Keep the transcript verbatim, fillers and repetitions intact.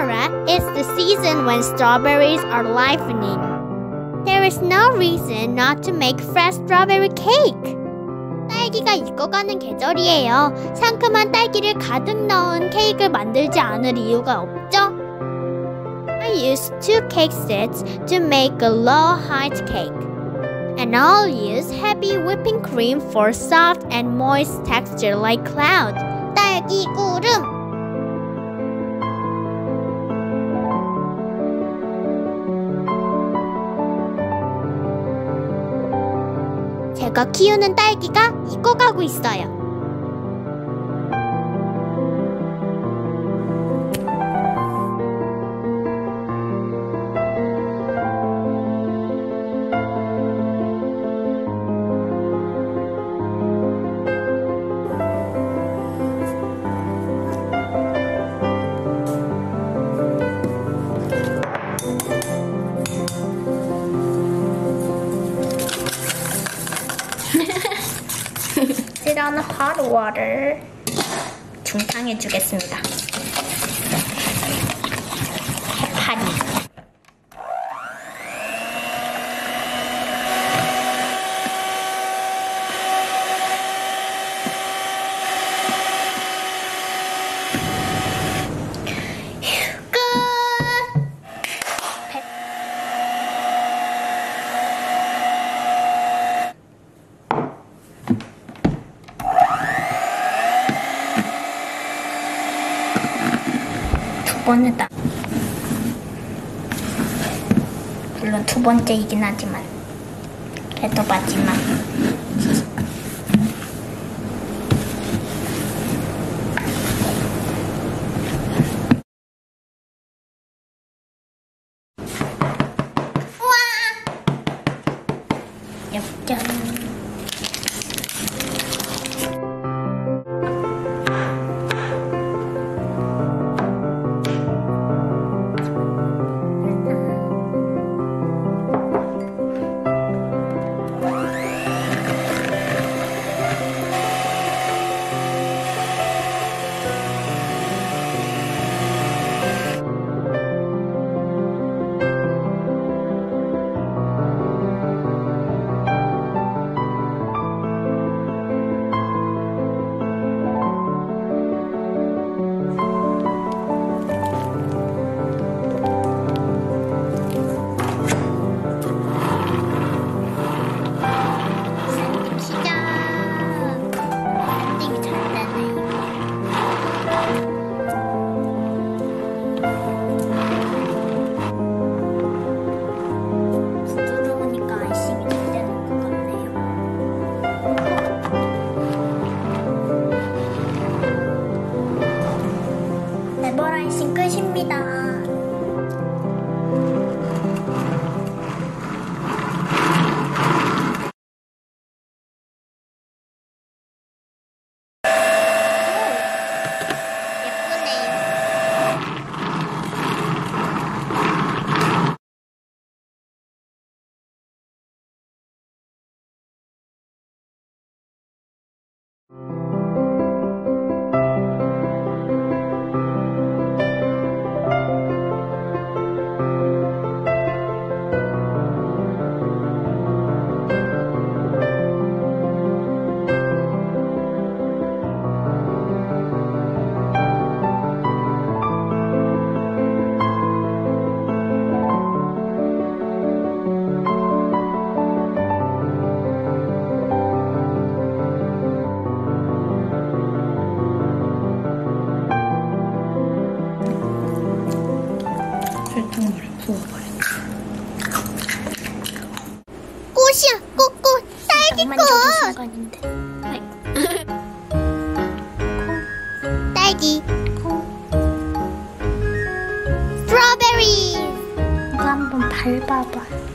Flora is the season when strawberries are ripening. There is no reason not to make fresh strawberry cake. 딸기가 익어가는 계절이에요. 상큼한 딸기를 가득 넣은 케이크를 만들지 않을 이유가 없죠? I use two cake sets to make a low-height cake. And I'll use heavy whipping cream for soft and moist texture like cloud. 딸기구름! 제가 키우는 딸기가 익어가고 있어요. Sit on hot water. 중탕해 주겠습니다. 해파리. 두 번이다. 물론 두 번째이긴 하지만 그래도 마지막. 우와! 역전. 레버라이싱 끝입니다. 설탕물에 부어버려. 꽃이야, 꽃꽃, 딸기꽃. 딸기. 스트로베리. 이거 한번 밟아봐.